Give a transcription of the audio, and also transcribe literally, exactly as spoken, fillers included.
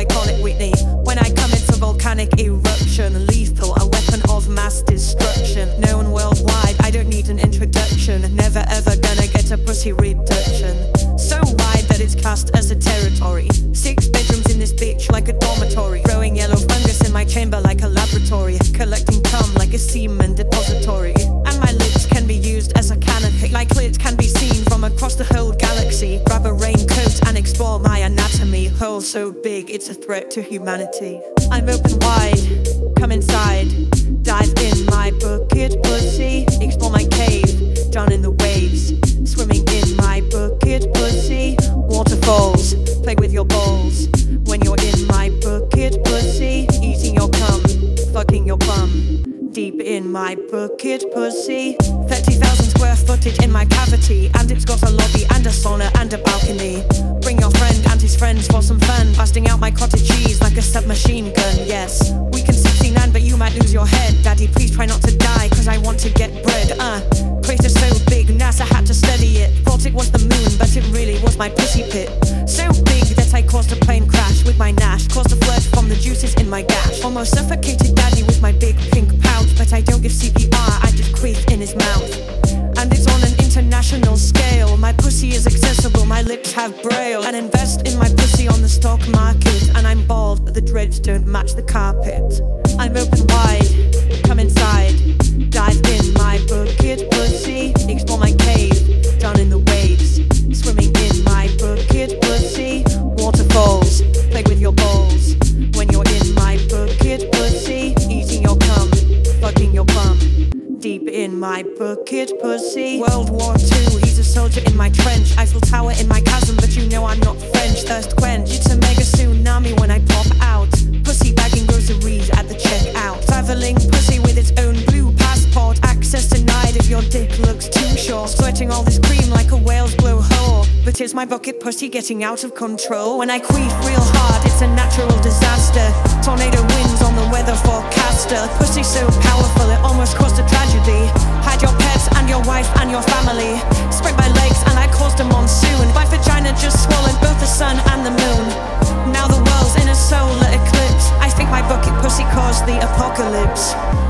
call it Whitney. When I come, it's a volcanic eruption, lethal, a weapon of mass destruction. Known worldwide, I don't need an introduction. Never ever gonna get a pussy reduction. So wide that it's classed as a territory. Six bedrooms in this bitch like a dormitory. Growing yellow fungus in my chamber like a laboratory. Collecting cum like a semen depository. And my lips can be used as a canopy. My clit can be seen from across the whole galaxy. Grab a raincoat and explore my anatomy. Hole so big, it's a threat to humanity. I'm open wide, come inside. Dive in my bucket pussy. Explore my cave, down in the waves. Swimming in my bucket pussy. Waterfalls, play with your balls. When you're in my bucket pussy. Eating your cum, fucking your bum. Deep in my bucket pussy. thirty thousand square footage in my cavity. And it's got a lobby and a sauna and a balcony. Bring your friend and his friends for some fun. Busting out my cottage cheese like a submachine gun. Yes, we can sixty-nine but you might lose your head. Daddy, please try not to die, cause I want to get bread. Uh, crater so big, NASA had to study it. Thought it was the moon, but it really was my pussy pit. So big that I caused a plane crash with my Nash. Caused a flood from the juices in my gash. Almost suffocated daddy with my big pink pouch. But I don't give C P R, I just queef in his mouth. And it's on an international scale. My pussy is accessible, my lips have braille. And invest in my pussy on the stock market. And I'm bald, the dreads don't match the carpet. I'm open wide, come inside. Dive in my bucket pussy. Explore my cave, down in the waves. Swimming in my bucket pussy. Waterfalls, play with your balls. When you're in my bucket pussy. Eating your cum, fucking your bum. Deep in my bucket pussy. World War Two, he's a soldier in my trench. Eiffel Tower in my chasm, but you know I'm not French. Thirst quench, it's a mega tsunami when I pop out. Pussy bagging groceries at the checkout. Traveling pussy with its own blue passport. Access denied if your dick looks too short. Sweating all this cream like a whale's blowhole. But is my bucket pussy getting out of control? When I queef real hard, it's a natural disaster. Tornado winds on the weather forecaster. Pussy so powerful, it almost caused a tragedy. Hide your pets and your wife and your family. Spread my legs and I caused a monsoon. My vagina just swallowed both the sun and the moon. Now the world's in a solar eclipse. I think my bucket pussy caused the apocalypse.